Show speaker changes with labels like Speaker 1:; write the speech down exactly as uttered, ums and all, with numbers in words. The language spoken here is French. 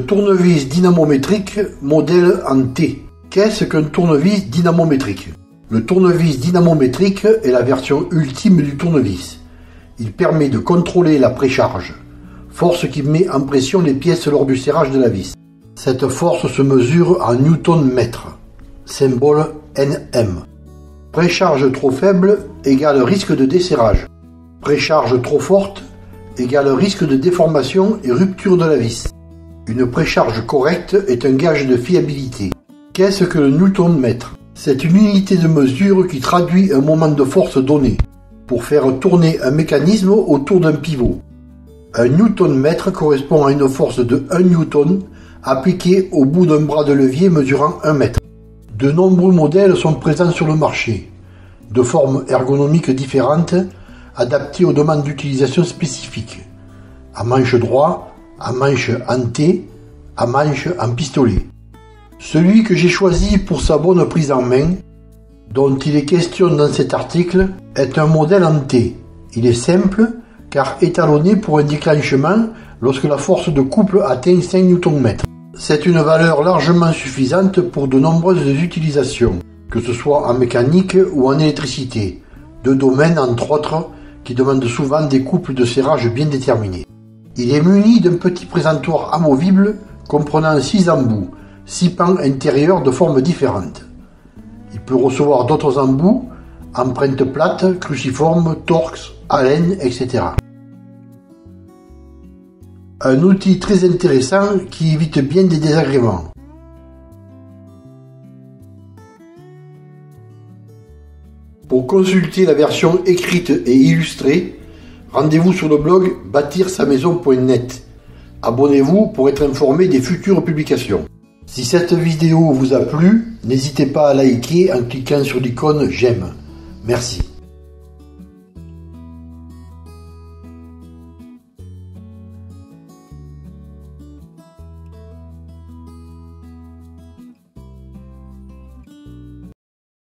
Speaker 1: tournevis dynamométrique modèle en T. Qu'est-ce qu'un tournevis dynamométrique? Le tournevis dynamométrique est la version ultime du tournevis. Il permet de contrôler la précharge, force qui met en pression les pièces lors du serrage de la vis. Cette force se mesure en newton-mètre, symbole N M. Précharge trop faible égale risque de desserrage. Précharge trop forte égale risque de déformation et rupture de la vis. Une précharge correcte est un gage de fiabilité. Qu'est-ce que le newton-mètre? C'est une unité de mesure qui traduit un moment de force donné pour faire tourner un mécanisme autour d'un pivot. Un newton-mètre correspond à une force de un newton appliquée au bout d'un bras de levier mesurant un mètre. De nombreux modèles sont présents sur le marché, de formes ergonomiques différentes, adaptées aux demandes d'utilisation spécifiques, à manche droit, à manche en T, à manche en pistolet. Celui que j'ai choisi pour sa bonne prise en main, dont il est question dans cet article, est un modèle en T. Il est simple, car étalonné pour un déclenchement lorsque la force de couple atteint cinq newton-mètres. C'est une valeur largement suffisante pour de nombreuses utilisations, que ce soit en mécanique ou en électricité, deux domaines entre autres qui demandent souvent des couples de serrage bien déterminés. Il est muni d'un petit présentoir amovible comprenant six embouts, six pans intérieurs de formes différentes. Il peut recevoir d'autres embouts, empreintes plates, cruciformes, torx, alènes, et cetera. Un outil très intéressant qui évite bien des désagréments. Pour consulter la version écrite et illustrée, rendez-vous sur le blog bâtir sa maison point net. Abonnez-vous pour être informé des futures publications. Si cette vidéo vous a plu, n'hésitez pas à liker en cliquant sur l'icône j'aime. Merci.